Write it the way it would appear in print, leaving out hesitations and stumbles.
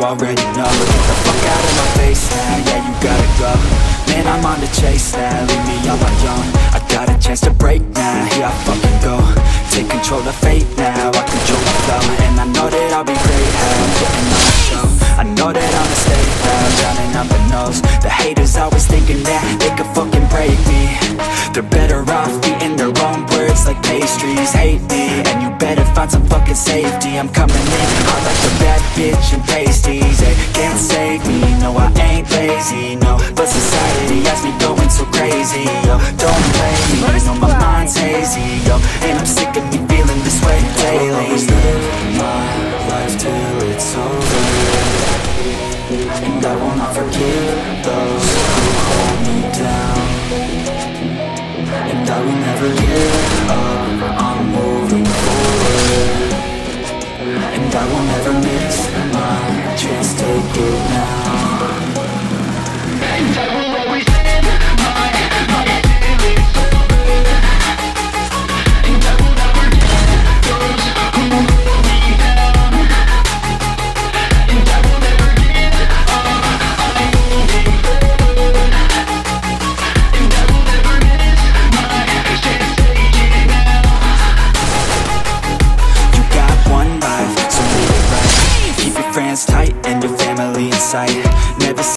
already know. Get the fuck out of my face now, yeah, you gotta go. Man, I'm on the chase now, leave me on my own. I got a chance to break now, here I fucking go. Take control of fate now, I control the flow. And I know that I'll be great, how I'm putting on a show. I know that I'ma stay proud, drowning out the nose. The haters always thinking that they could fucking break me. They're better off eating their own words like pastries. Hate me, and you better find some fucking safety. I'm coming in hot like a bad bitch and pasties. They can't save me, no I ain't lazy, no. But society has me going so crazy, yo. Don't play me, no my mind's hazy, yo. And I'm sick of me feeling this way daily. I'll always live my life till it's over, and I will not forgive those who hold me down. And I will never give